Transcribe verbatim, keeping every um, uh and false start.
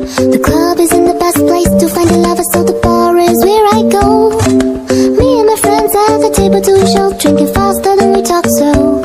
The club isn't the best place to find a lover, so the bar is where I go. Me and my friends at the table doing show, drinking faster than we talk, so